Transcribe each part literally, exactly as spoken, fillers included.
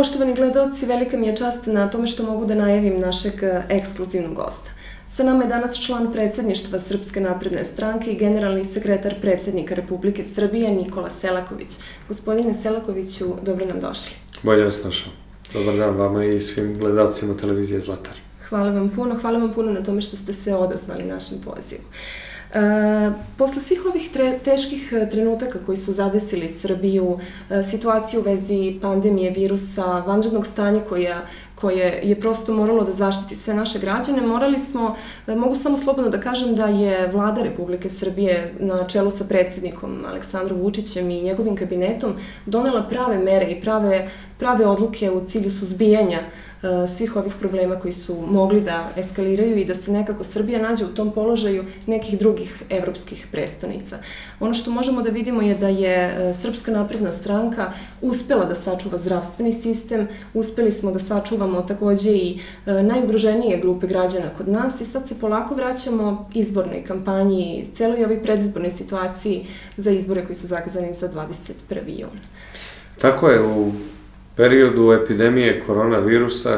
Poštovani gledalci, velika mi je čast na tome što mogu da najavim našeg ekskluzivnog gosta. Sa nama je danas član predsjedništva Srpske napredne stranke i generalni sekretar predsjednika Republike Srbije Nikola Selaković. Gospodine Selakoviću, dobro nam došli. Bolje vas našao. Dobar dan vama i svim gledalcima televizije Zlatar. Hvala vam puno, hvala vam puno na tome što ste se odazvali našem pozivu. Posle svih ovih teških trenutaka koji su zadesili Srbiju, situaciju u vezi pandemije virusa, vanrednog stanja koje je prosto moralo da zaštiti sve naše građane, morali smo, mogu samo slobodno da kažem da je Vlada Republike Srbije na čelu sa predsjednikom Aleksandrom Vučićem i njegovim kabinetom donela prave mere i prave odluke u cilju suzbijanja svih ovih problema koji su mogli da eskaliraju i da se nekako Srbija nađe u tom položaju nekih drugih evropskih prestonica. Ono što možemo da vidimo je da je Srpska napredna stranka uspela da sačuva zdravstveni sistem, uspeli smo da sačuvamo takođe i najugroženije grupe građana kod nas i sad se polako vraćamo izbornoj kampanji, celoj ovoj predizbornoj situaciji za izbore koji su zakazani za dvadeset prvi jun. Tako je, u periodu epidemije koronavirusa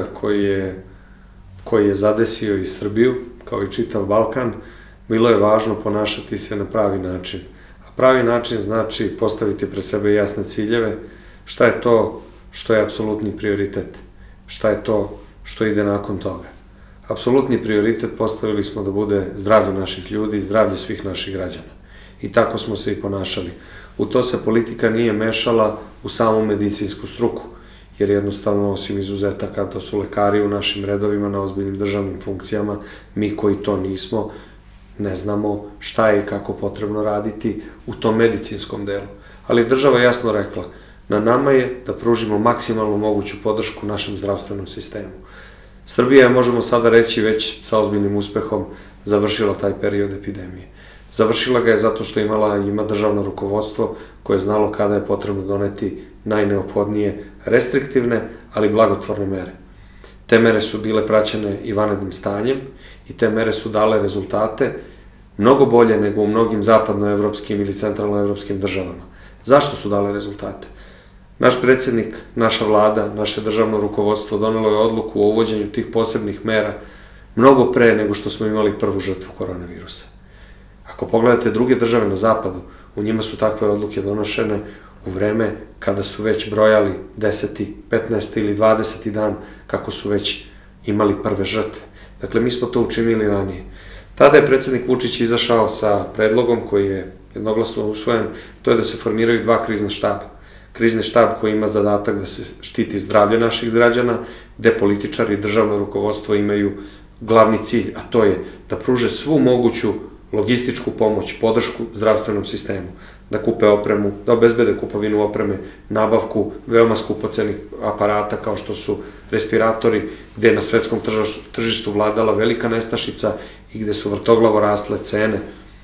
koji je zadesio i Srbiju, kao i čitav Balkan, bilo je važno ponašati se na pravi način. A pravi način znači postaviti pre sebe jasne ciljeve, šta je to što je apsolutni prioritet, šta je to što ide nakon toga. Apsolutni prioritet postavili smo da bude zdravlje naših ljudi i zdravlje svih naših građana. I tako smo se i ponašali. U to se politika nije mešala u samu medicinsku struku, jer jednostavno, osim izuzetaka, to su lekari u našim redovima na ozbiljnim državnim funkcijama, mi koji to nismo, ne znamo šta je i kako potrebno raditi u tom medicinskom delu. Ali država je jasno rekla, na nama je da pružimo maksimalnu moguću podršku našem zdravstvenom sistemu. Srbija je, možemo sada reći, već sa ozbiljnim uspehom završila taj period epidemije. Završila ga je zato što imala ima državno rukovodstvo koje je znalo kada je potrebno doneti najneophodnije restriktivne, ali blagotvorne mere. Te mere su bile praćene i vanrednim stanjem i te mere su dale rezultate mnogo bolje nego u mnogim zapadnoevropskim ili centralnoevropskim državama. Zašto su dale rezultate? Naš predsjednik, naša vlada, naše državno rukovodstvo donelo je odluku o uvođenju tih posebnih mera mnogo pre nego što smo imali prvu žrtvu koronavirusa. Ako pogledate druge države na zapadu, u njima su takve odluke donošene u vreme kada su već brojali deseti, petnaesti ili dvadeseti dan kako su već imali prve žrtve. Dakle, mi smo to učinili ranije. Tada je predsjednik Vučić izašao sa predlogom koji je jednoglasno usvojen, to je da se formiraju dva krizna štaba. Krizni štab koji ima zadatak da se štiti zdravlje naših građana, gde političari i državno rukovodstvo imaju glavni cilj, a to je da pruže svu moguću logističku pomoć, podršku zdravstvenom sistemu, da kupe opremu, da obezbede kupovinu opreme, nabavku veoma skupocenih aparata kao što su respiratori, gde je na svetskom tržištu vladala velika nestašica i gde su vrtoglavo rasle cene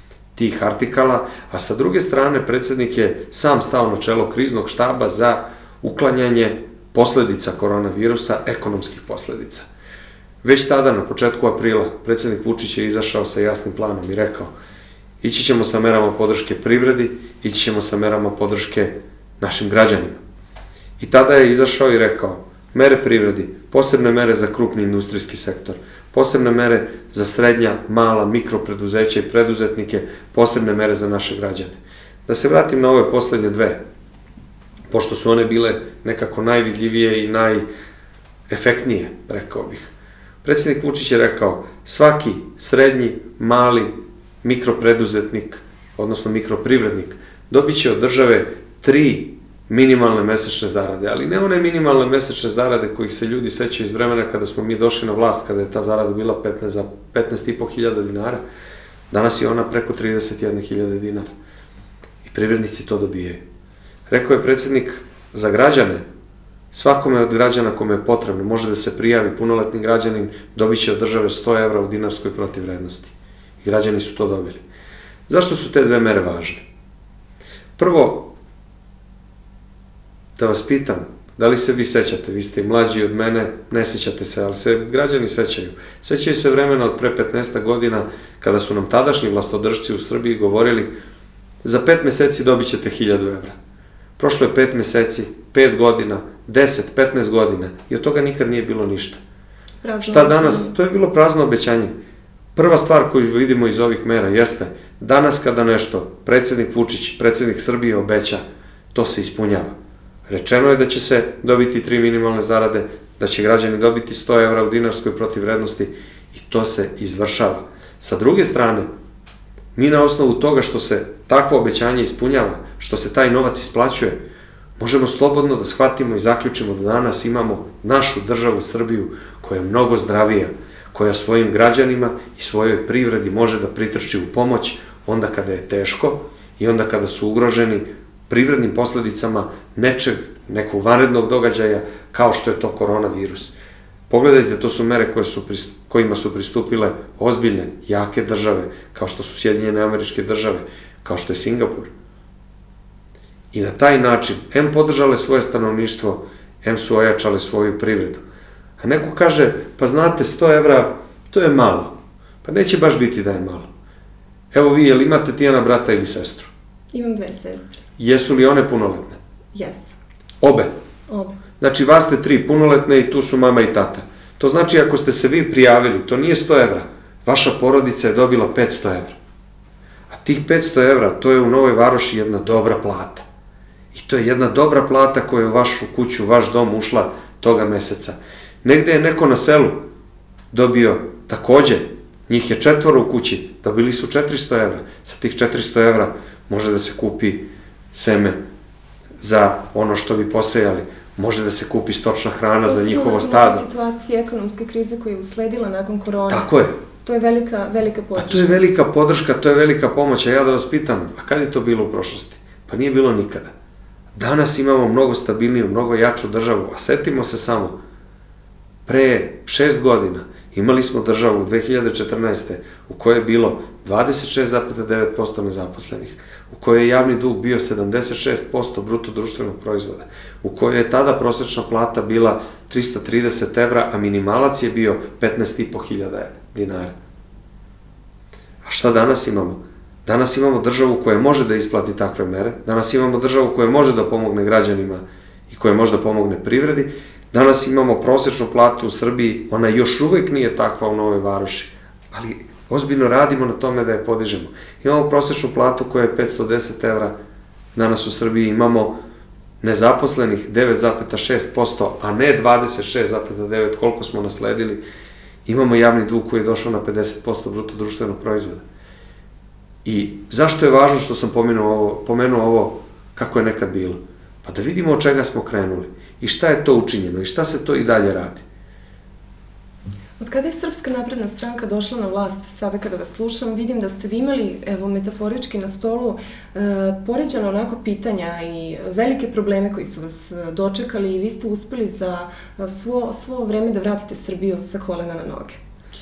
tih artikala, a sa druge strane predsjednik je sam stao na čelo kriznog štaba za uklanjanje posledica koronavirusa, ekonomskih posledica. Već tada, na početku aprila, predsjednik Vučić je izašao sa jasnim planom i rekao ići ćemo sa merama podrške privredi, ići ćemo sa merama podrške našim građanima. I tada je izašao i rekao mere privredi, posebne mere za krupni industrijski sektor, posebne mere za srednja, mala, mikropreduzeća i preduzetnike, posebne mere za naše građane. Da se vratim na ove poslednje dve, pošto su one bile nekako najvidljivije i najefektnije, rekao bih. Predsjednik Vučić je rekao, svaki srednji, mali mikropreduzetnik, odnosno mikroprivrednik, dobit će od države tri minimalne mesečne zarade, ali ne one minimalne mesečne zarade kojih se ljudi sećaju iz vremena kada smo mi došli na vlast, kada je ta zarada bila petnaest i po hiljada dinara, danas je ona preko trideset jedne hiljade dinara. I privrednici to dobijaju. Rekao je predsjednik, za građane, svakome od građana kome je potrebno, može da se prijavi punoletni građanin, dobit će od države sto evra u dinarskoj protivvrednosti. I građani su to dobili. Zašto su te dve mere važne? Prvo, da vas pitam, da li se vi sećate, vi ste i mlađi od mene, ne sećate se, ali se građani sećaju. Sećaju se vremena od pre petnaest godina, kada su nam tadašnji vlastodržci u Srbiji govorili za pet meseci dobit ćete hiljadu evra. Prošlo je pet meseci, pet godina, deset, petnaest godina i od toga nikad nije bilo ništa. Prazno Šta obećanje. danas? To je bilo prazno obećanje. Prva stvar koju vidimo iz ovih mera jeste, danas kada nešto predsednik Vučić, predsednik Srbije obeća, to se ispunjava. Rečeno je da će se dobiti tri minimalne zarade, da će građani dobiti sto evra u dinarskoj protivvrednosti i to se izvršava. Sa druge strane, mi na osnovu toga što se takvo obećanje ispunjava, što se taj novac isplaćuje, možemo slobodno da shvatimo i zaključimo da danas imamo našu državu Srbiju koja je mnogo zdravija, koja svojim građanima i svojoj privredi može da pritrči u pomoć onda kada je teško i onda kada su ugroženi privrednim posledicama nečeg, nekog vanrednog događaja kao što je to koronavirus. Pogledajte, to su mere koje su, kojima su pristupile ozbiljne, jake države, kao što su Sjedinjene Američke Države, kao što je Singapur. I na taj način, em podržale svoje stanovništvo, em su ojačale svoju privredu. A neko kaže, pa znate, sto evra, to je malo. Pa neće baš biti da je malo. Evo vi, jel imate Tijana brata ili sestru? Imam dve sestre. Jesu li one punoletne? Jes. Obe? Obe. Znači, vas ste tri punoletne i tu su mama i tata. To znači, ako ste se vi prijavili, to nije sto evra. Vaša porodica je dobila petsto evra. A tih petsto evra, to je u Novoj Varoši jedna dobra plata. I to je jedna dobra plata koja je u vašu kuću, u vaš dom ušla toga meseca. Negde je neko na selu dobio takođe, njih je četvoro u kući, dobili su četiristo evra. Sa tih četiristo evra može da se kupi seme za ono što bi posejali, može da se kupi stočna hrana za njihovo stado. To je situacija ekonomske krize koja je usledila nakon korone. Tako je. To je velika, velika podrška. A to je velika podrška, to je velika pomoć. A ja da vas pitam, a kad je to bilo u prošlosti? Pa nije bilo nikada. Danas imamo mnogo stabilniju, mnogo jaču državu, a setimo se samo, pre šest godina imali smo državu u dve hiljade četrnaeste. u kojoj je bilo dvadeset šest zarez devet posto nezaposlenih, u kojoj je javni dug bio sedamdeset šest posto bruto društvenog proizvoda, u kojoj je tada prosečna plata bila trista trideset evra, a minimalac je bio petnaest i po hiljada dinara. A šta danas imamo? Danas imamo državu koja može da isplati takve mere, danas imamo državu koja može da pomogne građanima i koja može da pomogne privredi, danas imamo prosečnu platu u Srbiji, ona još uvek nije takva u Novoj Varoši, ali ozbiljno radimo na tome da je podižemo. Imamo prosečnu platu koja je petsto deset evra, danas u Srbiji imamo nezaposlenih devet zarez šest posto, a ne dvadeset šest zarez devet koliko smo nasledili, imamo javni dug koji je došao na pedeset posto bruto društvenog proizvoda. I zašto je važno što sam pomenuo ovo, pomenuo ovo kako je nekad bilo? Pa da vidimo od čega smo krenuli i šta je to učinjeno i šta se to i dalje radi. Od kada je Srpska napredna stranka došla na vlast, sada kada vas slušam, vidim da ste vi imali, evo, metaforički na stolu, e, poređano onako pitanja i velike probleme koji su vas dočekali i vi ste uspeli za svo, svo vreme da vratite Srbiju sa kolena na noge.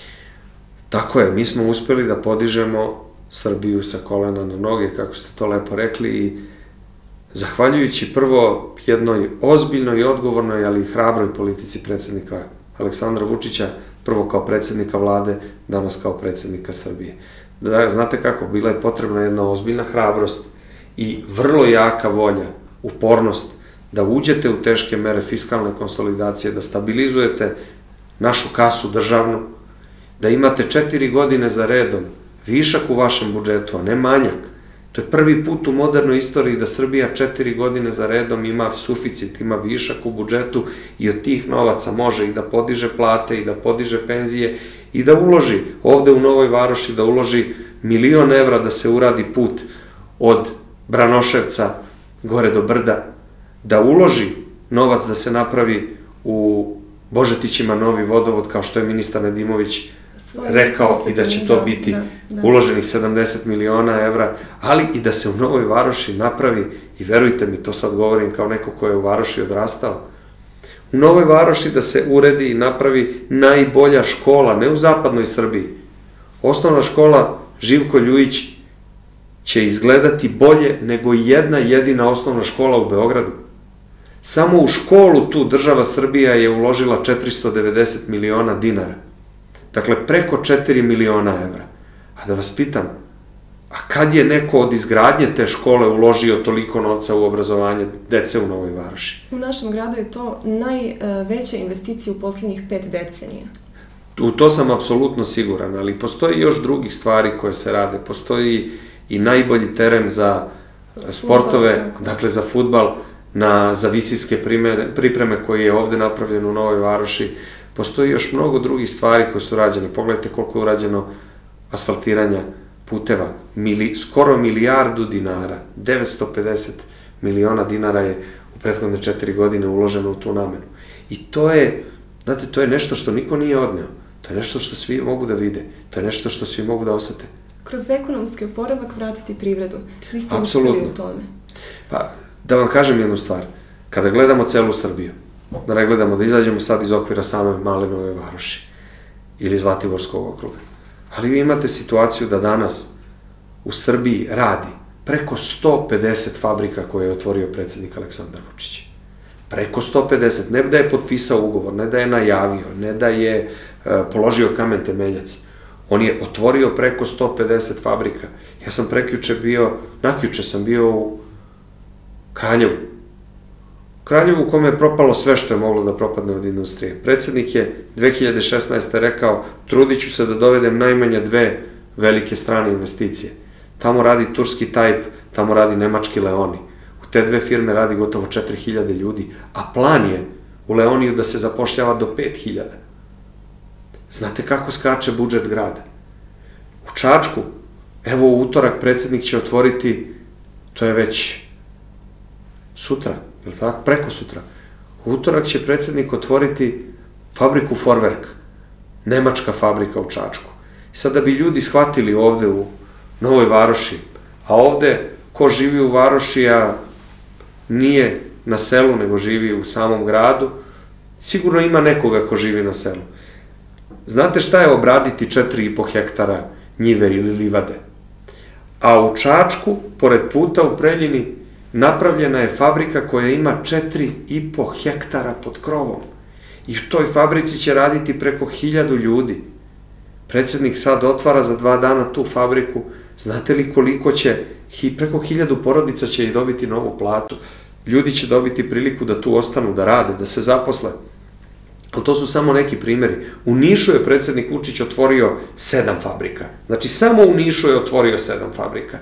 Tako je, mi smo uspeli da podižemo Srbiju sa kolena na noge, kako ste to lepo rekli, i zahvaljujući prvo jednoj ozbiljnoj i odgovornoj, ali i hrabroj politici predsednika Aleksandra Vučića, prvo kao predsednika vlade, danas kao predsednika Srbije. Da, znate kako, bila je potrebna jedna ozbiljna hrabrost i vrlo jaka volja, upornost, da uđete u teške mere fiskalne konsolidacije, da stabilizujete našu kasu državnu, da imate četiri godine za redom višak u vašem budžetu, a ne manjak. To je prvi put u modernoj istoriji da Srbija četiri godine za redom ima suficit, ima višak u budžetu i od tih novaca može i da podiže plate i da podiže penzije i da uloži ovde u Novoj Varoši, da uloži milion evra da se uradi put od Branoševca gore do Brda, da uloži novac da se napravi u Božetićima novi vodovod, kao što je ministar Nedimović rekao, i da će to biti uloženih sedamdeset miliona evra, ali i da se u Novoj Varoši napravi, i verujte mi, to sad govorim kao neko ko je u Varoši odrastao, u Novoj Varoši da se uredi i napravi najbolja škola, ne u zapadnoj Srbiji. Osnovna škola Živko Ljujić će izgledati bolje nego jedna jedina osnovna škola u Beogradu. Samo u školu tu država Srbija je uložila četiristo devedeset miliona dinara. Dakle, preko četiri miliona evra. A da vas pitam, A kad je neko od izgradnje te škole uložio toliko novca u obrazovanje dece u Novoj Varoši? U našem gradu je to najveća investicija u poslednjih pet decenija. U to sam apsolutno siguran, ali postoji još drugih stvari koje se rade. Postoji i najbolji teren za sportove, dakle za fudbal, za visijske pripreme koji je ovde napravljen u Novoj Varoši. Postoji još mnogo drugih stvari koje su rađene. Pogledajte koliko je urađeno asfaltiranja puteva. Skoro milijardu dinara, devetsto pedeset miliona dinara je u prethodne četiri godine uloženo u tu namenu. I to je, znate, to je nešto što niko nije odneo. To je nešto što svi mogu da vide. To je nešto što svi mogu da osete. Kroz ekonomski oporavak vratiti privredu. Vi ste uspeli u tome. Pa, da vam kažem jednu stvar. Kada gledamo celu Srbiju, da ne gledamo, da izađemo sad iz okvira same male Nove Varoši ili Zlatiborskog okruga. Ali vi imate situaciju da danas u Srbiji radi preko sto pedeset fabrika koje je otvorio predsednik Aleksandar Vučić. Preko sto pedeset. Ne da je potpisao ugovor, ne da je najavio, ne da je položio kamen temeljac. On je otvorio preko sto pedeset fabrika. Ja sam prekjuče bio, nakjuče sam bio u Kraljevu. Kraljevu u kome je propalo sve što je moglo da propadne od industrije. Predsednik je dve hiljade šesnaeste. rekao, trudit ću se da dovedem najmanje dve velike strane investicije. Tamo radi turski Tajp, tamo radi nemački Leoni. U te dve firme radi gotovo četiri hiljade ljudi, a plan je u Leoniju da se zapošljava do pet hiljada. Znate kako skače budžet grada? U Čačku, evo u utorak predsednik će otvoriti, to je već sutra, je li tako? Preko sutra. U utorak će predsednik otvoriti fabriku Forwerk, nemačka fabrika u Čačku. I sad da bi ljudi shvatili ovde u Novoj Varoši, a ovde ko živi u Varoši, a nije na selu, nego živi u samom gradu, sigurno ima nekoga ko živi na selu. Znate šta je obraditi četiri i po hektara njive ili livade? A u Čačku, pored puta u Preljini, napravljena je fabrika koja ima četiri i po hektara pod krovom. I u toj fabrici će raditi preko hiljadu ljudi. Predsednik sad otvara za dva dana tu fabriku. Znate li koliko će, preko hiljadu porodica će i dobiti novu platu. Ljudi će dobiti priliku da tu ostanu, da rade, da se zaposle. Ali to su samo neki primjeri. U Nišu je predsednik Vučić otvorio sedam fabrika. Znači, samo u Nišu je otvorio sedam fabrika.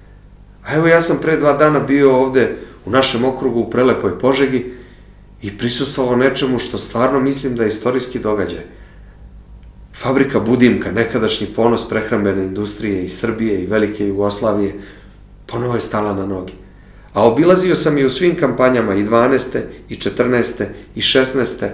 A evo, ja sam pre dva dana bio ovde u našem okrugu u prelepoj Požegi i prisustvovao nečemu što stvarno mislim da je istorijski događaj. Fabrika Budimka, nekadašnji ponos prehrambene industrije i Srbije i Velike Jugoslavije, ponovo je stala na noge. A obilazio sam i u svim kampanjama i dvanaeste, i četrnaeste, i šesnaeste.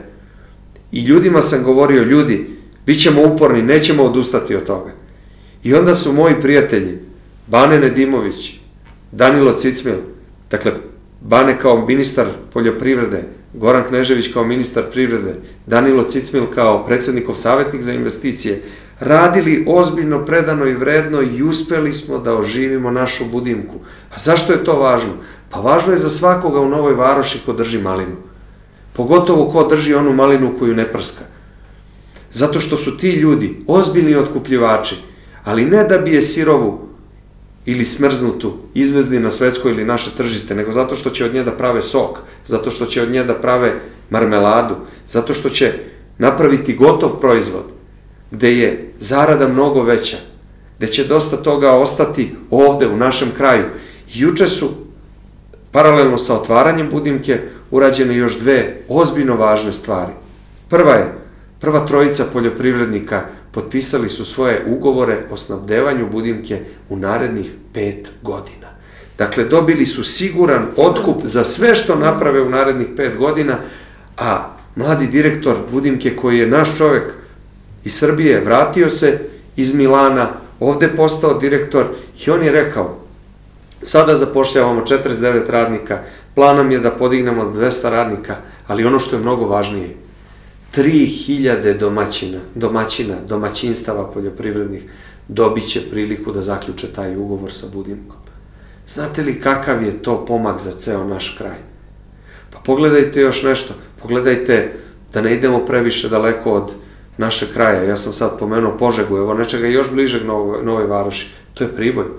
I ljudima sam govorio, ljudi, bit ćemo uporni, nećemo odustati od toga. I onda su moji prijatelji, Bane Nedimović, Danilo Cicmil, dakle, Bane kao ministar poljoprivrede, Goran Knežević kao ministar privrede, Danilo Cicmil kao predsednikov savjetnik za investicije, radili ozbiljno, predano i vredno i uspeli smo da oživimo našu Budimku. A zašto je to važno? Pa važno je za svakoga u Novoj Varoši ko drži malinu. Pogotovo ko drži onu malinu koju ne prska. Zato što su ti ljudi ozbiljni otkupljivači, ali ne da bi je sirovu ili smrznutu izvezli na svetsko ili naše tržište, nego zato što će od nje da prave sok, zato što će od nje da prave marmeladu, zato što će napraviti gotov proizvod, gde je zarada mnogo veća, gde će dosta toga ostati ovde u našem kraju. Juče su, paralelno sa otvaranjem Budimke, urađene još dve ozbiljno važne stvari. Prva je, prva trojica poljoprivrednika potpisali su svoje ugovore o snabdevanju Budimke u narednih pet godina. Dakle, dobili su siguran otkup za sve što naprave u narednih pet godina, a mladi direktor Budimke, koji je naš čovek iz Srbije, vratio se iz Milana, ovde postao direktor i on je rekao, sada zapošljavamo četrdeset devet radnika, plan nam je da podignemo dvesta radnika, ali ono što je mnogo važnije, tri hiljade domaćina, domaćina, domaćinstava poljoprivrednih dobit će priliku da zaključe taj ugovor sa Budimkom. Znate li kakav je to pomak za ceo naš kraj? Pa pogledajte još nešto, pogledajte da ne idemo previše daleko od našeg kraja. Ja sam sad pomenuo Požegu, evo nečega još bližeg Novoj Varoši, to je Priboj.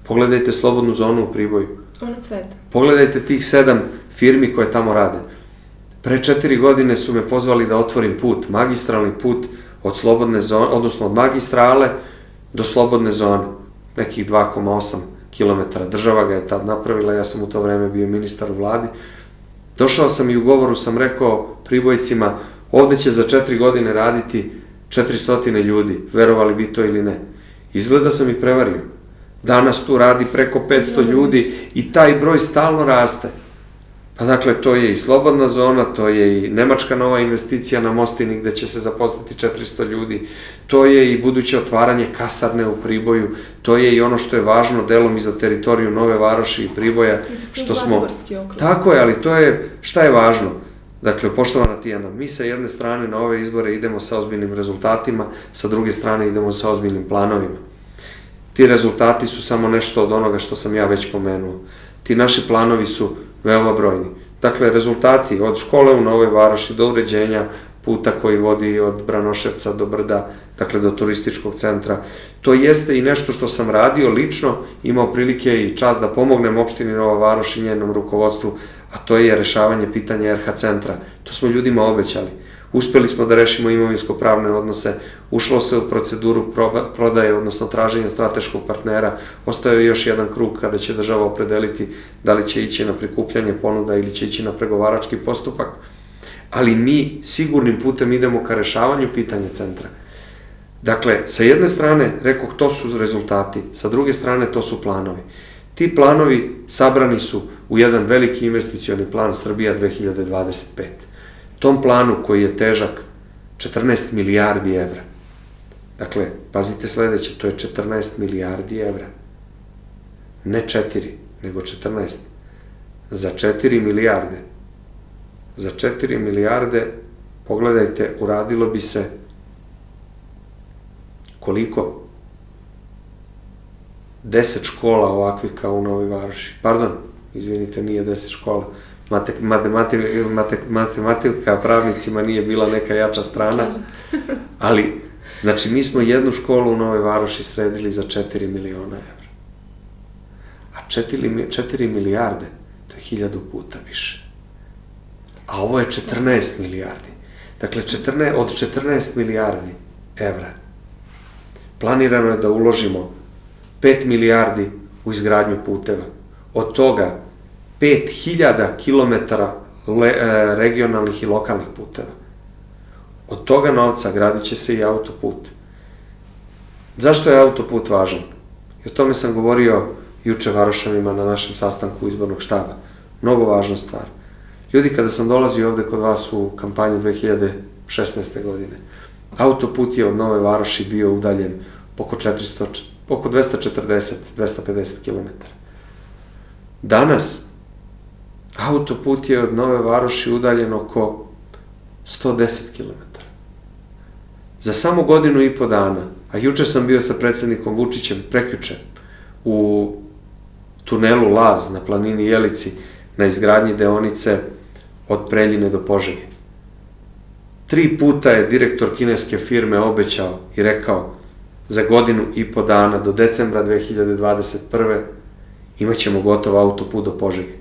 Pogledajte slobodnu zonu u Priboju. Ona cveta. Pogledajte tih sedam firmi koje tamo rade. Pre četiri godine su me pozvali da otvorim put, magistralni put od slobodne zone, odnosno od magistrale do slobodne zone, nekih dva zarez osam kilometara. Država ga je tad napravila, ja sam u to vreme bio ministar u vladi. Došao sam i u govoru sam rekao Pribojcima, ovde će za četiri godine raditi četiristo ljudi, verovali vi to ili ne. Izgleda sam ih prevario. Danas tu radi preko petsto ljudi i taj broj stalno raste. Pa dakle, to je i slobodna zona, to je i nemačka nova investicija na Mostini gde će se zaposliti četiristo ljudi, to je i buduće otvaranje kasarne u Priboju, to je i ono što je važno delom i za teritoriju Nove Varoši i Priboja, što smo... Tako je, ali to je, šta je važno? Dakle, poštovana Tijana, mi sa jedne strane na ove izbore idemo sa ozbiljnim rezultatima, sa druge strane idemo sa ozbiljnim planovima. Ti rezultati su samo nešto od onoga što sam ja već pomenuo. Ti naši planovi su veoma brojni. Dakle, rezultati od škole u Novoj Varoši do uređenja puta koji vodi od Branoševca do Brda, dakle do turističkog centra. To jeste i nešto što sam radio lično, imao prilike i čast da pomognem opštini Nova Varoš i njenom rukovodstvu, a to je rešavanje pitanja er ha centra. To smo ljudima obećali. Uspeli smo da rešimo imovinsko-pravne odnose, ušlo se u proceduru prodaje, odnosno traženja strateškog partnera, ostao je još jedan krug kada će država opredeliti da li će ići na prikupljanje ponuda ili će ići na pregovarački postupak, ali mi sigurnim putem idemo ka rešavanju pitanja centra. Dakle, sa jedne strane, rekoh, to su rezultati, sa druge strane, to su planovi. Ti planovi sabrani su u jedan veliki investicioni plan Srbija dve hiljade dvadeset pete. Tom planu koji je težak četrnaest milijardi evra. Dakle, pazite sledeće, to je četrnaest milijardi evra. Ne četiri, nego četrnaest. Za četiri milijarde. Za četiri milijarde, pogledajte, uradilo bi se koliko? Deset škola ovakvih kao u Novoj Varoši. Pardon, izvinite, nije deset škola. Matematika pravnicima nije bila neka jača strana, ali, znači, mi smo jednu školu u Novoj Varoši sredili za četiri miliona evra. A četiri milijarde, to je hiljadu puta više. A ovo je četrnaest milijardi. Dakle, od četrnaest milijardi evra planirano je da uložimo pet milijardi u izgradnju puteva. Od toga pet hiljada kilometara regionalnih i lokalnih puteva. Od toga novca gradit će se i autoput. Zašto je autoput važan? I o tome sam govorio juče Varošanima na našem sastanku izbornog štaba. Mnogo važna stvar. Ljudi, kada sam dolazio ovde kod vas u kampanju dve hiljade šesnaeste. godine, autoput je od Nove Varoši bio udaljen oko dvesta četrdeset do dvesta pedeset kilometara. Danas autoput je od Nove Varoši udaljen oko sto deset kilometara. Za samo godinu i po dana, a juče sam bio sa predsednikom Vučićem, prekjuče, u tunelu Laz na planini Jelici, na izgradnji deonice od Preljine do Požege. Tri puta je direktor kineske firme obećao i rekao za godinu i po dana, do decembra dve hiljade dvadeset prve. imaćemo gotov autoput do Požege.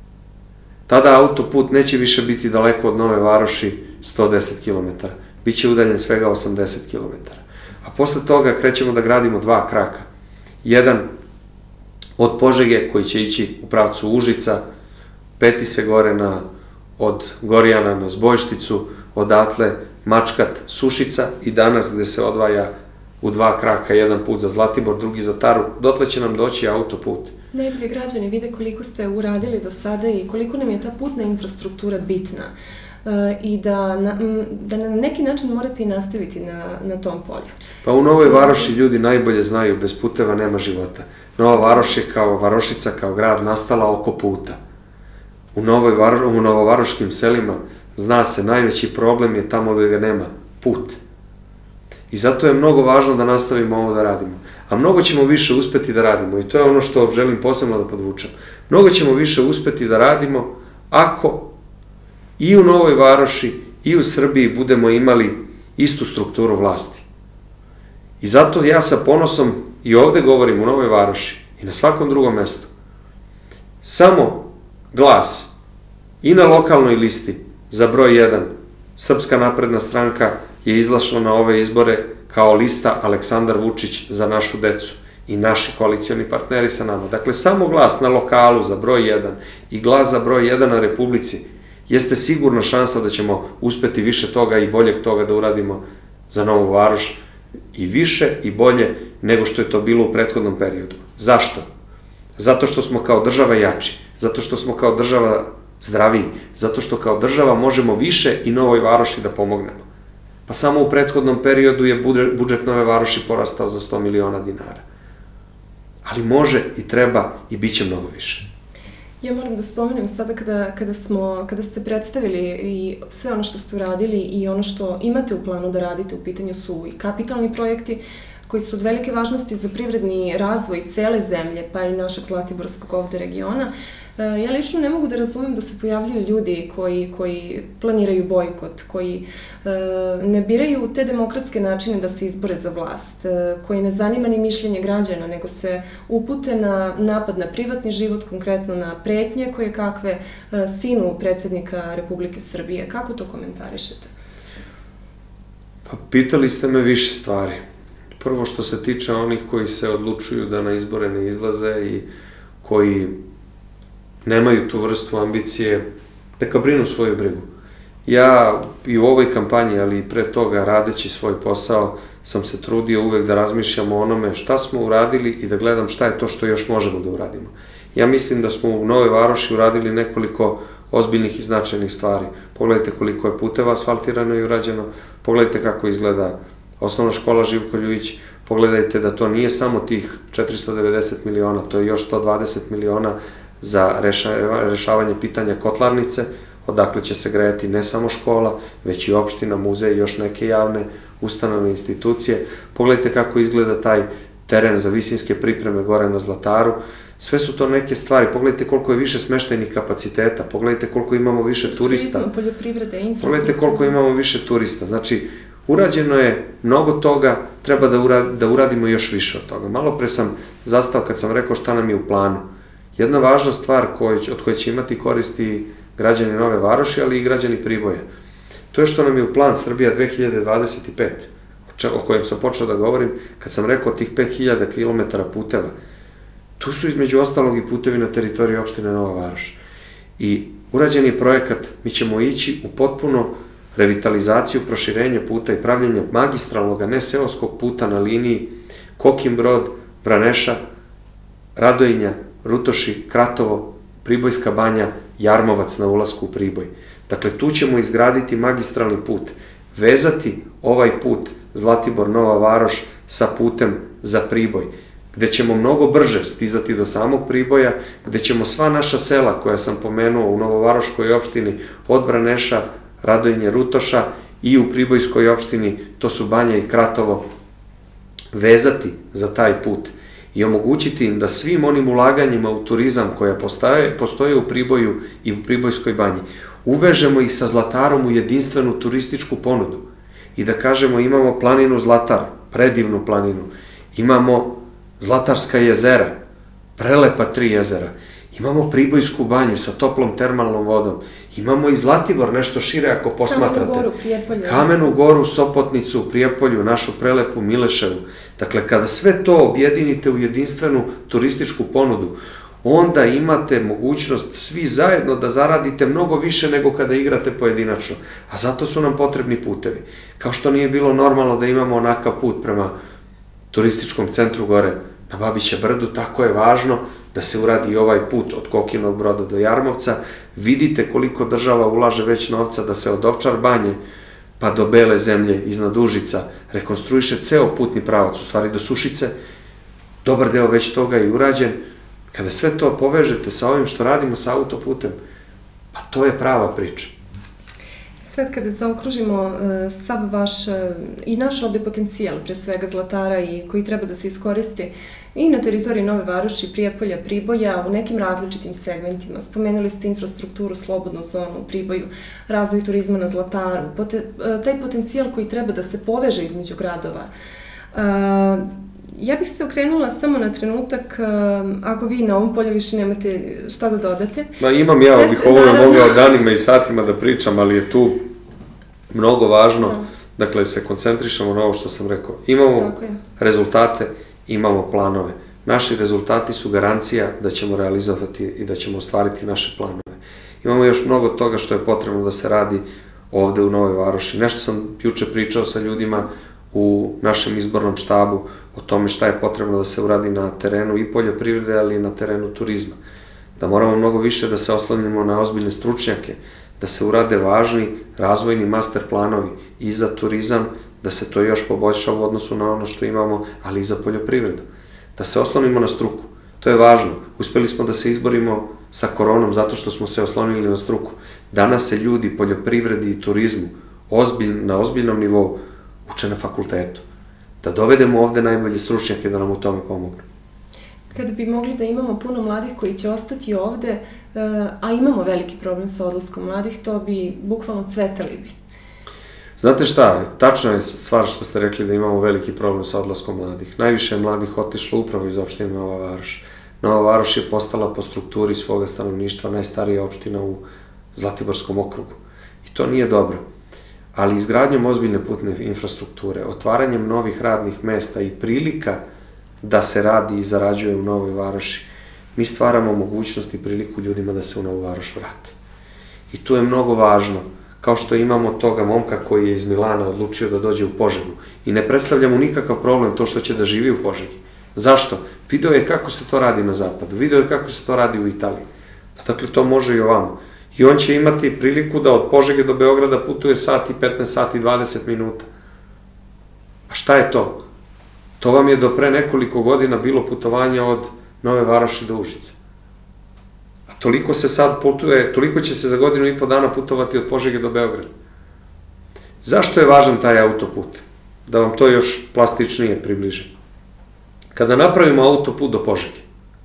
Tada autoput neće više biti daleko od Nove Varoši sto deset kilometara, biće udaljen svega osamdeset kilometara. A posle toga krećemo da gradimo dva kraka. Jedan od Požege koji će ići u pravcu Užica, peti se gore na, od Gorjana na Zbojšticu, odatle Mačkat, Sušica i danas gde se odvaja u dva kraka, jedan put za Zlatibor, drugi za Taru, dotle će nam doći autoput. Najbolje građani vide koliko ste uradili do sada i koliko nam je ta putna infrastruktura bitna i da na, da na neki način morate i nastaviti na, na tom polju. Pa u Novoj Varoši ljudi najbolje znaju, bez puteva nema života. Nova Varoš je kao Varošica, kao grad nastala oko puta. U, Novoj Varo, u novovaroškim selima zna se, najveći problem je tamo gde ga nema, put. I zato je mnogo važno da nastavimo ovo da radimo. A mnogo ćemo više uspeti da radimo i to je ono što želim posebno da podvučem. Mnogo ćemo više uspeti da radimo ako i u Novoj Varoši i u Srbiji budemo imali istu strukturu vlasti. I zato ja sa ponosom i ovde govorim u Novoj Varoši i na svakom drugom mestu. Samo glas i na lokalnoj listi za broj jedan Srpska napredna stranka je izlašla na ove izbore kao lista Aleksandar Vučić za našu decu i naši koalicioni partneri sa nama. Dakle, samo glas na lokalu za broj jedan i glas za broj jedan na Republici jeste sigurna šansa da ćemo uspeti više toga i boljeg toga da uradimo za Novu Varoš i više i bolje nego što je to bilo u prethodnom periodu. Zašto? Zato što smo kao država jači, zato što smo kao država zdraviji, zato što kao država možemo više i Novoj Varoši da pomognemo. Pa samo u prethodnom periodu je budžet Nove Varoši porastao za sto miliona dinara. Ali može i treba i bit će mnogo više. Ja moram da spomenem sada kada, kada, smo, kada ste predstavili i sve ono što ste uradili i ono što imate u planu da radite, u pitanju su i kapitalni projekti koji su od velike važnosti za privredni razvoj cele zemlje, pa i našeg Zlatiborskog ovde regiona. Ja lično ne mogu da razumem da se pojavljaju ljudi koji, koji planiraju bojkot, koji ne biraju te demokratske načine da se izbore za vlast, koji ne zanima ni mišljenje građana, nego se upute na napad na privatni život, konkretno na pretnje koje kakve sinu predsjednika Republike Srbije. Kako to komentarišete? Pa pitali ste me više stvari. Prvo što se tiče onih koji se odlučuju da na izbore ne izlaze i koji nemaju tu vrstu ambicije, neka brinu svoju brigu. Ja i u ovoj kampanji, ali i pre toga, radeći svoj posao, sam se trudio uvek da razmišljam o onome šta smo uradili i da gledam šta je to što još možemo da uradimo. Ja mislim da smo u Novoj Varoši uradili nekoliko ozbiljnih i značajnih stvari. Pogledajte koliko je puteva asfaltirano i urađeno, pogledajte kako izgleda osnovna škola Živko Ljujić, pogledajte da to nije samo tih četiristo devedeset miliona, to je još sto dvadeset miliona za rešavanje pitanja kotlarnice, odakle će se grejati ne samo škola, već i opština, muzej i još neke javne ustanove, institucije. Pogledajte kako izgleda taj teren za visinske pripreme gore na Zlataru. Sve su to neke stvari. Pogledajte koliko je više smeštajnih kapaciteta, pogledajte koliko imamo više turista. Turizma, poljoprivrede, infrastruktura. Pogledajte koliko imamo više turista. Znači, urađeno je mnogo toga, treba da uradimo još više od toga. Malo pre sam zastao kad sam rekao šta nam je u planu. Jedna važna stvar od koje će imati koristi građani Nove Varoši, ali i građani Priboja. To je što nam je u plan Srbija dve hiljade dvadeset pet, o kojem sam počeo da govorim, kad sam rekao tih pet hiljada kilometara puteva. Tu su između ostalog i putevi na teritoriji opštine Nova Varoš. I urađen je projekat, mi ćemo ići u potpuno revitalizaciju, proširenje puta i pravljenje magistralnog, a ne seoskog puta na liniji Kokin Brod, Vraneša, Radojinja, Rutoši, Kratovo, Pribojska banja, Jarmovac na ulasku u Priboj. Dakle, tu ćemo izgraditi magistralni put, vezati ovaj put Zlatibor-Nova Varoš sa putem za Priboj, gde ćemo mnogo brže stizati do samog Priboja, gde ćemo sva naša sela koja sam pomenuo u Novovaroškoj opštini, od Vraneša, Radojinje, Rutoša i u Pribojskoj opštini, to su Banja i Kratovo, vezati za taj put i omogućiti im da svim onim ulaganjima u turizam koja postoje u Priboju i u Pribojskoj banji, uvežemo ih sa Zlatarom u jedinstvenu turističku ponudu i da kažemo imamo planinu Zlatar, predivnu planinu, imamo Zlatarska jezera, prelepa tri jezera, imamo Pribojsku banju sa toplom termalnom vodom, imamo i Zlatibor nešto šire ako posmatrate. Kamenu goru, Prijepolje. Kamenu goru, Sopotnicu, Prijepolju, našu prelepu Mileševu. Dakle, kada sve to objedinite u jedinstvenu turističku ponudu, onda imate mogućnost svi zajedno da zaradite mnogo više nego kada igrate pojedinačno. A zato su nam potrebni putevi. Kao što nije bilo normalno da imamo onakav put prema turističkom centru gore na Babića brdu, tako je važno da se uradi i ovaj put od Kokinog Broda do Jarmovca. Vidite koliko država ulaže već novca da se od Ovčar banje pa do Bele zemlje iznad Užica rekonstruiše ceo putni pravac, u stvari do Sušice. Dobar deo već toga je urađen. Kada sve to povežete sa ovim što radimo sa autoputem, pa to je prava priča. Sad kada zaokružimo sav vaš i naš ovde potencijal, pre svega Zlatara, i koji treba da se iskoristi i na teritoriji Nove Varoši, Prijepolja, Priboja, u nekim različitim segmentima. Spomenuli ste infrastrukturu, slobodnu zonu u Priboju, razvoj turizma na Zlataru, taj potencijal koji treba da se poveže između gradova. Ja bih se okrenula samo na trenutak, ako vi na ovom polju više nemate šta da dodate. Ma imam ja, bih ovo mogao danima i satima da pričam, ali je tu mnogo važno, dakle, se koncentrišemo na ovo što sam rekao. Imamo rezultate, imamo planove. Naši rezultati su garancija da ćemo realizovati i da ćemo ostvariti naše planove. Imamo još mnogo toga što je potrebno da se radi ovde u Novoj Varoši. Nešto sam juče pričao sa ljudima u našem izbornom štabu o tome šta je potrebno da se uradi na terenu i poljoprivrede, ali i na terenu turizma. Da moramo mnogo više da se oslonimo na ozbiljne stručnjake, da se urade važni razvojni master planovi i za turizam, da se to još poboljša u odnosu na ono što imamo, ali i za poljoprivredu. Da se oslonimo na struku. To je važno. Uspeli smo da se izborimo sa koronom zato što smo se oslonili na struku. Danas se ljudi poljoprivredi i turizmu na ozbiljnom nivou uče na fakultetu. Da dovedemo ovde najbolje stručnjake da nam u tome pomognu. Kada bi mogli da imamo puno mladih koji će ostati ovde, a imamo veliki problem sa odlaskom mladih, to bi bukvalno cvetali bi. Znate šta, tačno je stvar što ste rekli da imamo veliki problem sa odlaskom mladih. Najviše je mladih otišlo upravo iz opštine Nova Varoš. Nova Varoš je postala po strukturi svoga stanovništva najstarija opština u Zlatiborskom okrugu. I to nije dobro. Ali izgradnjom ozbiljne putne infrastrukture, otvaranjem novih radnih mesta i prilika da se radi i zarađuje u Novoj Varoši, mi stvaramo mogućnost i priliku ljudima da se u Novu Varoš vrate. I tu je mnogo važno, kao što imamo toga momka koji je iz Milana odlučio da dođe u Požegu i ne predstavlja mu nikakav problem to što će da živi u Požegi. Zašto? Video je kako se to radi na zapadu, video je kako se to radi u Italiji. Pa dakle, to može i ovamo. I on će imati priliku da od Požege do Beograda putuje sat i petnaest, sat i dvadeset minuta. A šta je to? To vam je do pre nekoliko godina bilo putovanje od Nove Varoši do Užica. A toliko se sad putuje, toliko će se za godinu i po dana putovati od Požege do Beograda. Zašto je važan taj autoput? Da vam to još plastičnije približim. Kada napravimo autoput do Požege,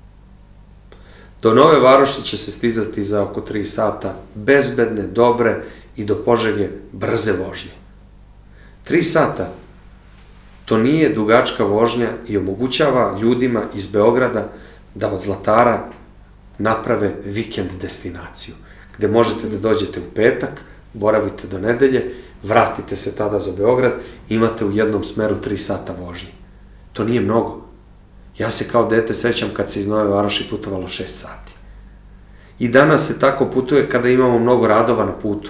do Nove Varoši će se stizati za oko tri sata, bezbedne, dobre i do Požege brze vožnje. Tri sata, to nije dugačka vožnja i omogućava ljudima iz Beograda da od Zlatara naprave vikend destinaciju, gde možete da dođete u petak, boravite do nedelje, vratite se tada za Beograd, imate u jednom smeru tri sata vožnje. To nije mnogo. Ja se kao dete sećam kad se iz Nove Varoši putovalo šest sati. I danas se tako putuje kada imamo mnogo radova na putu.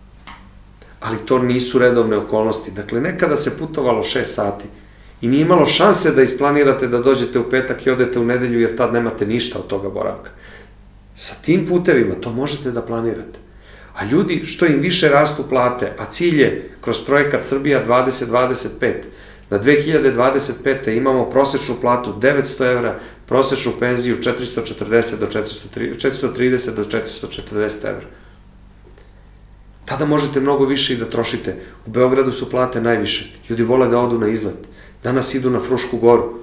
Ali to nisu redovne okolnosti. Dakle, nekada se putovalo šest sati i nije imalo šanse da isplanirate da dođete u petak i odete u nedelju jer tad nemate ništa od toga boravka. Sa tim putevima to možete da planirate. A ljudi, što im više rastu plate, a cilj je kroz projekat Srbija dvadeset dvadeset pet, da dve hiljade dvadeset pete imamo prosečnu platu devetsto evra, prosečnu penziju četiristo četrdeset do četiristo trideset do četiristo četrdeset evra. Tada možete mnogo više i da trošite. U Beogradu su plate najviše. Ljudi vole da odu na izlet. Danas idu na Frušku goru.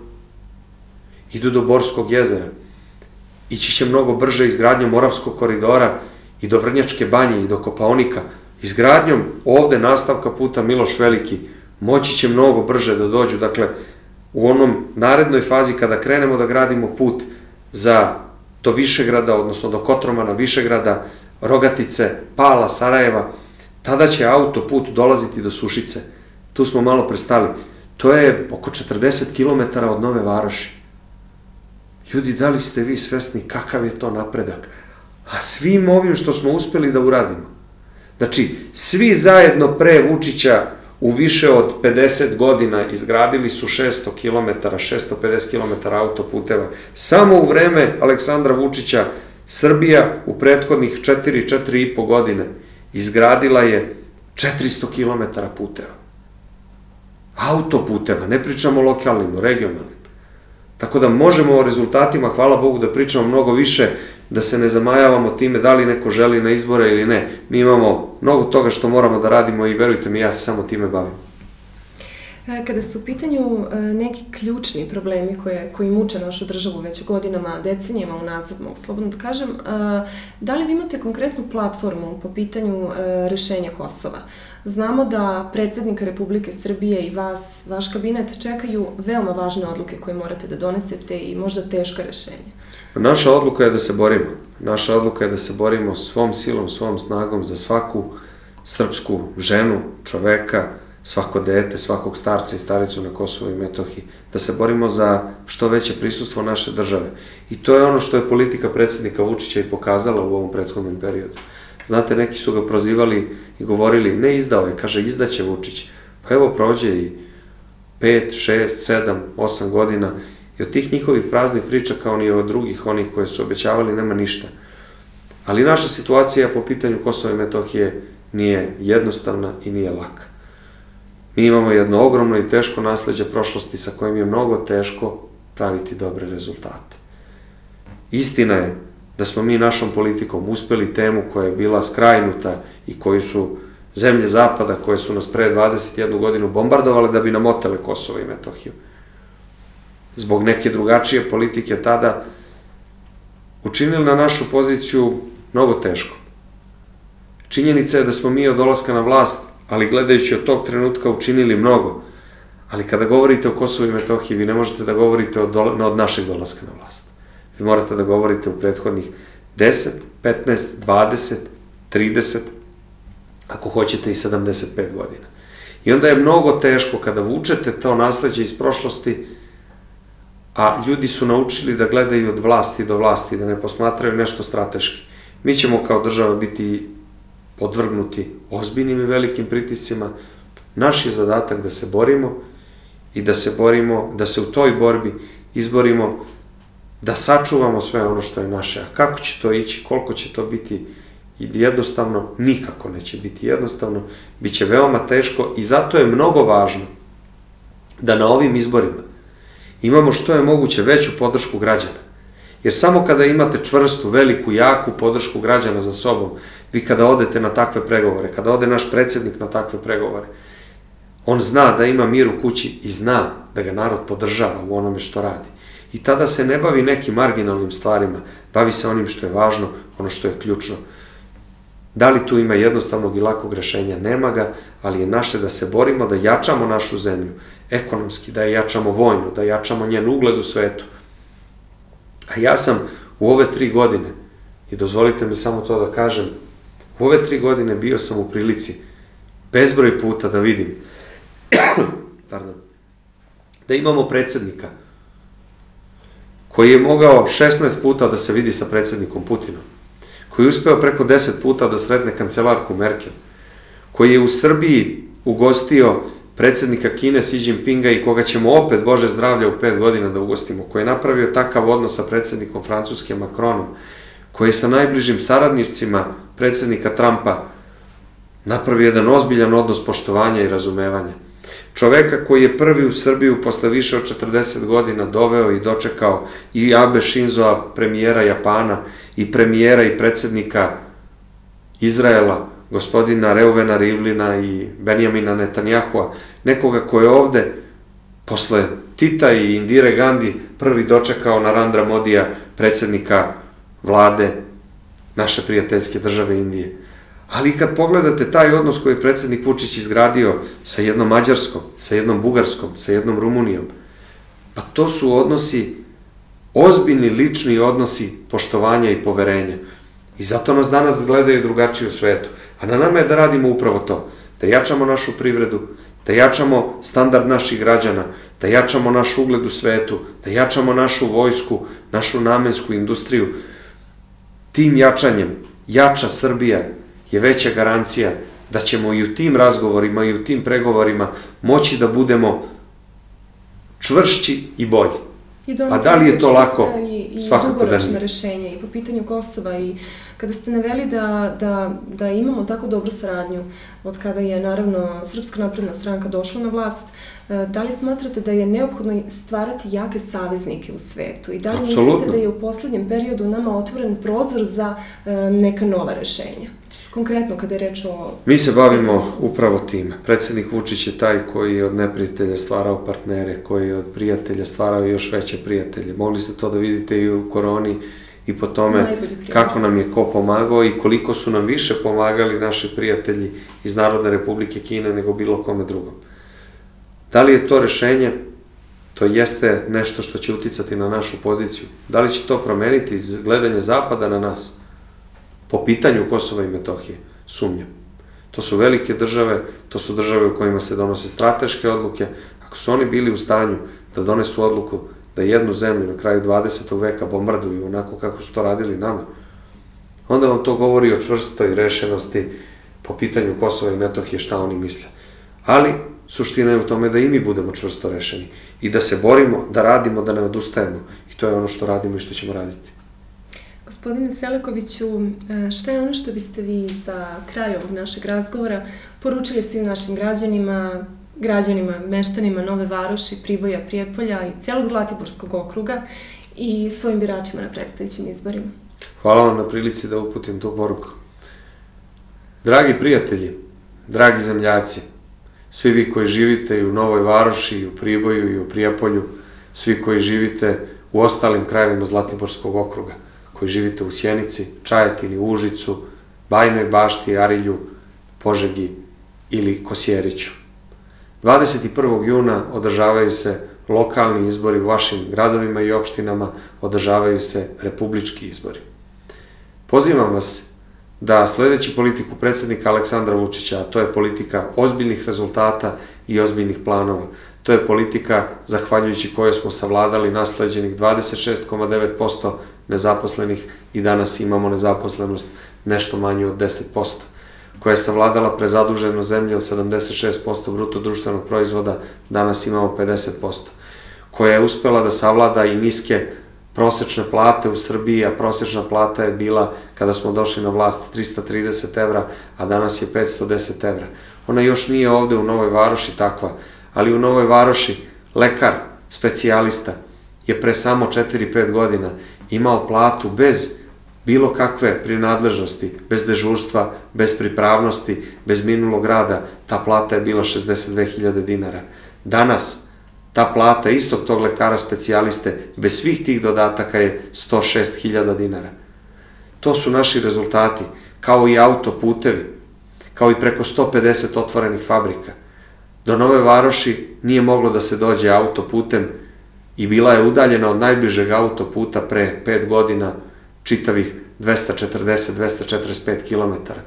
Idu do Borskog jezera. Ići će mnogo brže izgradnjom Moravskog koridora i do Vrnjačke banje i do Kopaonika. Izgradnjom ovde nastavka puta Miloš Veliki moći će mnogo brže da dođu. Dakle, u onom narednoj fazi kada krenemo da gradimo put za do Višegrada, odnosno do Kotromana, Višegrada, Rogatice, Pala, Sarajeva, tada će autoput dolaziti do Sušice. Tu smo malo prestali. To je oko četrdeset kilometara od Nove Varoši. Ljudi, da li ste vi svesni kakav je to napredak? A svim ovim što smo uspeli da uradimo. Znači, svi zajedno pre Vučića u više od pedeset godina izgradili su šesto kilometara, šesto pedeset kilometara autoputeva. Samo u vreme Aleksandra Vučića Srbija u prethodnih četiri, četiri i po godine izgradila je četiristo kilometara puteva. Autoputeva, ne pričamo o lokalnim, o regionalnim. Tako da možemo o rezultatima, hvala Bogu, da pričamo mnogo više, da se ne zamajavamo time da li neko želi na izbore ili ne. Mi imamo mnogo toga što moramo da radimo i verujte mi, ja se samo time bavim. Kada su u pitanju neki ključni problemi koji muče našu državu već godinama, decenijama unazad, mogu slobodno da kažem, da li vi imate konkretnu platformu po pitanju rešenja Kosova? Znamo da predsjednika Republike Srbije i vas, vaš kabinet, čekaju veoma važne odluke koje morate da donesete i možda teška rešenja. Naša odluka je da se borimo. Naša odluka je da se borimo svom silom, svom snagom za svaku srpsku ženu, čoveka, svako dete, svakog starca i staricu na Kosovu i Metohiji. Da se borimo za što veće prisustvo naše države. I to je ono što je politika predsjednika Vučića i pokazala u ovom prethodnom periodu. Znate, neki su ga prozivali i govorili, ne izdao je, kaže, izdaće Vučić. Pa evo prođe i pet, šest, sedam, osam godina i od tih njihovih praznih priča, kao ni od drugih, onih koje su obećavali, nema ništa. Ali naša situacija po pitanju Kosova i Metohije nije jednostavna i nije laka. Mi imamo jedno ogromno i teško nasleđe prošlosti sa kojim je mnogo teško praviti dobre rezultate. Istina je da smo mi našom politikom uspeli temu koja je bila skrajnuta i koju su zemlje Zapada, koje su nas pre dvadeset jednu godinu bombardovale da bi nam otele Kosovo i Metohiju. Zbog neke drugačije politike tada učinili na našu poziciju mnogo teško. Činjenica je da smo mi od dolaska na vlast, ali gledajući od tog trenutka, učinili mnogo. Ali kada govorite o Kosovu i Metohiji, vi ne možete da govorite od našeg dolaska na vlast. Vi morate da govorite u prethodnih deset, petnaest, dvadeset, trideset, ako hoćete i sedamdeset pet godina. I onda je mnogo teško kada vučete to nasleđe iz prošlosti, a ljudi su naučili da gledaju od vlasti do vlasti, da ne posmatraju nešto strateški. Mi ćemo kao država biti podvrgnuti ozbiljnim i velikim pritiscima. Naš je zadatak da se borimo i da se borimo, da se u toj borbi izborimo, da sačuvamo sve ono što je naše. A kako će to ići, koliko će to biti jednostavno, nikako neće biti jednostavno, bit će veoma teško i zato je mnogo važno da na ovim izborima imamo što je moguće veću podršku građana. Jer samo kada imate čvrstu, veliku, jaku podršku građana za sobom, vi kada odete na takve pregovore, kada ode naš predsjednik na takve pregovore, on zna da ima mir u kući i zna da ga narod podržava u onome što radi. I tada se ne bavi nekim marginalnim stvarima, bavi se onim što je važno, ono što je ključno. Da li tu ima jednostavnog i lakog rešenja? Nema ga, ali je naše da se borimo, da jačamo našu zemlju, ekonomski, da je jačamo vojno, da jačamo njen ugled u svetu. A ja sam u ove tri godine, i dozvolite mi samo to da kažem, u ove tri godine bio sam u prilici bezbroj puta da vidim pardon, da imamo predsjednika koji je mogao šesnaest puta da se vidi sa predsjednikom Putinom, koji je uspeo preko deset puta da sretne kancelarku Merkel, koji je u Srbiji ugostio predsjednika Kine Xi Jinpinga i koga ćemo opet, Bože zdravlja, u pet godina da ugostimo, koji je napravio takav odnos sa predsjednikom Francuske Macronom, koji je sa najbližim saradnicima predsjednika Trumpa napravio jedan ozbiljan odnos poštovanja i razumevanja. Čoveka koji je prvi u Srbiju posle više od četrdeset godina doveo i dočekao i Abe Shinzoa, premijera Japana, i premijera i predsjednika Izraela, gospodina Reuvena Rivlina i Benjamina Netanjahua, nekoga ko je ovde posle Tita i Indire Gandhi prvi dočekao Narendra Modija, predsjednika vlade naše prijateljske države Indije. Ali kad pogledate taj odnos koji je predsjednik Vučić izgradio sa jednom Mađarskom, sa jednom Bugarskom, sa jednom Rumunijom, pa to su odnosi, ozbiljni lični odnosi poštovanja i poverenja. I zato nas danas gledaju drugačije u svetu. A na nama je da radimo upravo to, da jačamo našu privredu, da jačamo standard naših građana, da jačamo naš ugled u svetu, da jačamo našu vojsku, našu namensku industriju. Tim jačanjem, jača Srbija je veća garancija da ćemo i u tim razgovorima i u tim pregovorima moći da budemo čvršći i bolji. A da li je to lako? Svakako da nije. I dugoročna rešenja i po pitanju Kosova i kada ste naveli da imamo tako dobru saradnju od kada je naravno Srpska napredna stranka došla na vlast, da li smatrate da je neophodno stvarati jake saveznike u svetu i da li mislite da je u poslednjem periodu nama otvoren prozor za neka nova rešenja? Konkretno, kada je reč o... Mi se bavimo upravo time. Predsjednik Vučić je taj koji je od neprijatelja stvarao partnere, koji je od prijatelja stvarao još veće prijatelje. Mogli ste to da vidite i u koroni i po tome kako nam je ko pomagao i koliko su nam više pomagali naši prijatelji iz Narodne Republike Kine nego bilo kome drugom. Da li je to rešenje? To jeste nešto što će uticati na našu poziciju. Da li će to promeniti gledanje Zapada na nas? Po pitanju Kosova i Metohije, sumnjam. To su velike države, to su države u kojima se donose strateške odluke. Ako su oni bili u stanju da donesu odluku da jednu zemlju na kraju dvadesetog veka bombarduju onako kako su to radili nama, onda vam to govori o čvrstoj rešenosti po pitanju Kosova i Metohije šta oni misle. Ali suština je u tome da i mi budemo čvrsto rešeni i da se borimo, da radimo, da ne odustajemo. I to je ono što radimo i što ćemo raditi. Gospodine Selakoviću, šta je ono što biste vi za kraj ovog našeg razgovora poručili svim našim građanima, građanima, meštanima Nove Varoši, Priboja, Prijepolja i celog Zlatiborskog okruga i svojim biračima na predstojećim izborima? Hvala vam na prilici da uputim tu poruku. Dragi prijatelji, dragi zemljaci, svi vi koji živite i u Novoj Varoši, i u Priboju, i u Prijepolju, svi koji živite u ostalim krajevima Zlatiborskog okruga, koji živite u Sjenici, Čajetini, Užicu, Bajinoj Bašti, Arilju, Požegi ili Kosjeriću. dvadeset prvog juna održavaju se lokalni izbori u vašim gradovima i opštinama, održavaju se republički izbori. Pozivam vas da sledeći politiku predsednika Aleksandra Vučića, a to je politika ozbiljnih rezultata i ozbiljnih planova, to je politika zahvaljujući kojoj smo savladali nasleđenih dvadeset šest zarez devet posto nezaposlenih i danas imamo nezaposlenost nešto manju od deset posto, koja je savladala prezaduženu zemlju od sedamdeset šest posto bruto društvenog proizvoda, danas imamo pedeset posto, koja je uspela da savlada i niske prosečne plate u Srbiji, a prosečna plata je bila, kada smo došli na vlast, trista trideset evra, a danas je petsto deset evra. Ona još nije ovde u Novoj Varoši takva, ali u Novoj Varoši lekar, specijalista, je pre samo četiri pet godina imao platu bez bilo kakve prinadležnosti, bez dežurstva, bez pripravnosti, bez minulog rada, ta plata je bila šezdeset dve hiljade dinara. Danas, ta plata istog tog lekara specijaliste, bez svih tih dodataka je sto šest hiljada dinara. To su naši rezultati, kao i autoputevi, kao i preko sto pedeset otvorenih fabrika. Do Nove Varoši nije moglo da se dođe autoputem i bila je udaljena od najbližeg autoputa pre pet godina čitavih dvesta četrdeset do dvesta četrdeset pet kilometara.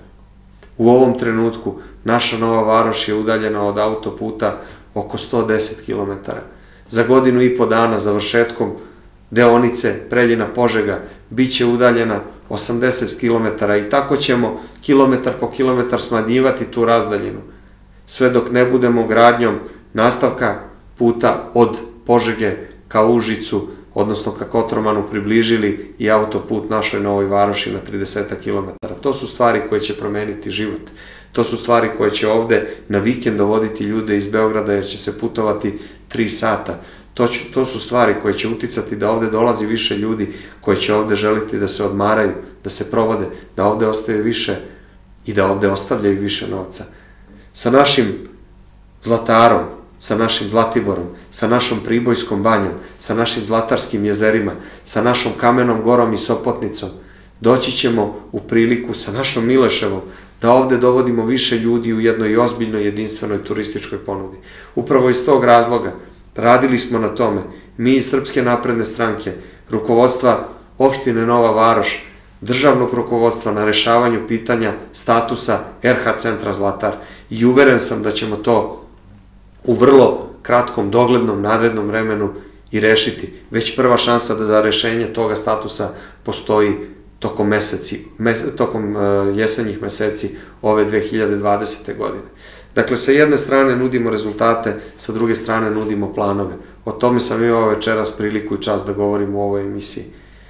U ovom trenutku naša Nova Varoš je udaljena od autoputa oko sto deset kilometara. Za godinu i po dana završetkom deonice Preljina-Požega bit će udaljena osamdeset kilometara i tako ćemo kilometar po kilometar smanjivati tu razdaljinu, sve dok ne budemo gradnjom nastavka puta od Požege ka Užicu, odnosno ka Kotromanu, približili i autoput našoj Novoj Varoši na trideset kilometara. To su stvari koje će promeniti život. To su stvari koje će ovde na vikend dovoditi ljude iz Beograda jer će se putovati tri sata. To, ću, to su stvari koje će uticati da ovde dolazi više ljudi, koji će ovde želiti da se odmaraju, da se provode, da ovde ostaju više i da ovde ostavljaju više novca. Sa našim Zlatarom, sa našim Zlatiborom, sa našom Pribojskom banjom, sa našim Zlatarskim jezerima, sa našom Kamenom gorom i Sopotnicom, doći ćemo u priliku sa našom Mileševom da ovde dovodimo više ljudi u jednoj ozbiljnoj jedinstvenoj turističkoj ponudi. Upravo iz tog razloga radili smo na tome, mi iz Srpske napredne stranke, rukovodstva opštine Nova Varoš, državnog rukovodstva na rešavanju pitanja statusa er ha centra Zlatar i uveren sam da ćemo to u vrlo kratkom, doglednom, narednom vremenu i rešiti. Već prva šansa da za rešenje toga statusa postoji tokom, meseci, mes, tokom uh, jesenjih meseci ove dve hiljade dvadesete. godine. Dakle, sa jedne strane nudimo rezultate, sa druge strane nudimo planove. O tome sam imao večeras priliku i čast da govorim u ovoj emisiji.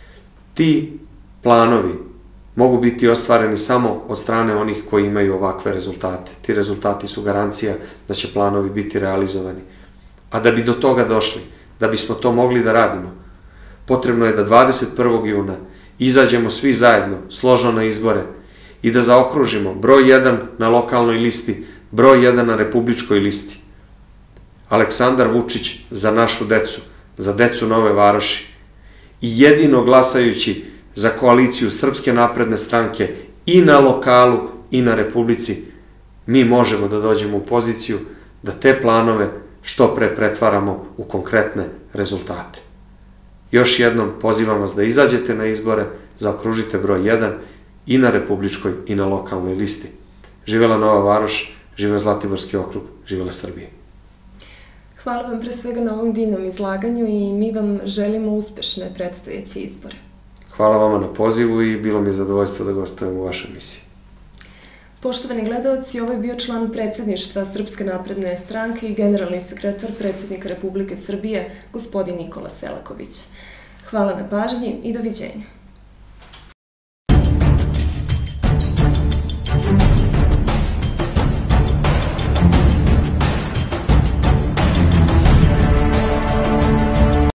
Ti planovi mogu biti ostvareni samo od strane onih koji imaju ovakve rezultate. Ti rezultati su garancija da će planovi biti realizovani. A da bi do toga došli, da bismo to mogli da radimo, potrebno je da dvadeset prvog juna izađemo svi zajedno, složno na izbore i da zaokružimo broj jedan na lokalnoj listi, broj jedan na republičkoj listi. Aleksandar Vučić za našu decu, za decu Nove Varoši. I jedino glasajući za koaliciju Srpske napredne stranke i na lokalu i na Republici, mi možemo da dođemo u poziciju da te planove što pre pretvaramo u konkretne rezultate. Još jednom pozivam vas da izađete na izbore, zaokružite broj jedan i na republičkoj i na lokalnoj listi. Živela Nova Varoš, živeo Zlatiborski okrug, živela Srbija. Hvala vam pre svega na ovom divnom izlaganju i mi vam želimo uspešne predstojeće izbore. Hvala vama na pozivu i bilo mi je zadovoljstvo da gostujem u vašoj emisiji. Poštovani gledalci, ovo je bio član predsjedništva Srpske napredne stranke i generalni sekretar predsjednika Republike Srbije, gospodin Nikola Selaković. Hvala na pažnji i doviđenja.